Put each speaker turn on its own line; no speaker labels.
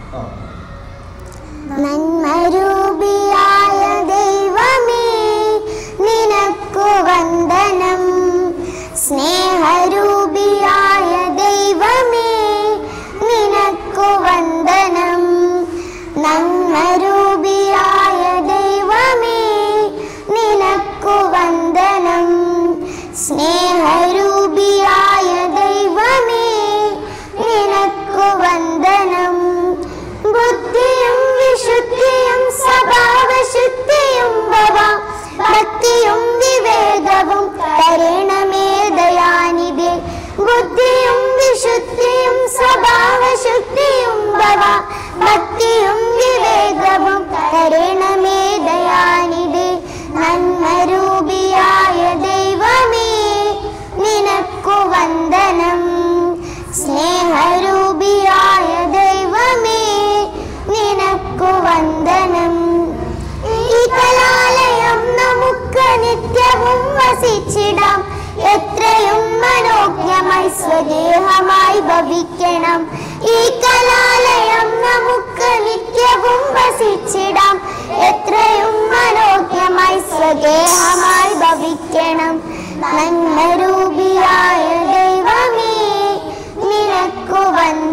നന്മരൂപിയായ ദൈവമേ നിനക്കു വന്ദനം. സ്നേഹരൂപിയായ ദൈവമേ നിനക്കു വന്ദനം. നന്മരൂപിയായ ദൈവമേ നിനക്കു വന്ദനം. സ്നേഹരൂപിയായ ദൈവമേ നിനക്കു വന്ദനം. ബുദ്ധിയും വിശുദ്ധിയും സ്വഭാവശുദ്ധിയും ഭക്തിയും വിവേകവും തരണമേ ദയാനിധേ. ബുദ്ധിയും വിശുദ്ധിയും സ്വഭാവശുദ്ധിയും ഭക്തിയും വിവേകവും തരണമേ ദയാനിധേ. നന്മരൂപിയായ ദൈവമേ നിനക്കു വന്ദനം. സ്നേഹരൂപിയായ ദൈവമേ നിനക്കു വന്ദനം. ഈ കലാലയം നമുക്ക് നിത്യവും വസിച്ചിടാം. എത്രയും മനോജ്ഞമായി സ്വദേഹമായി ഭവിക്കണം. ഈ കലാലയം നമുക്ക് നിത്യവും വസിച്ചിടാം. എത്രയും മനോജ്ഞമായി സ്വദേഹമായി ഭവിക്കണം. നന്മരൂപിയായ ദൈവമേ നിനക്കു വന്ദനം.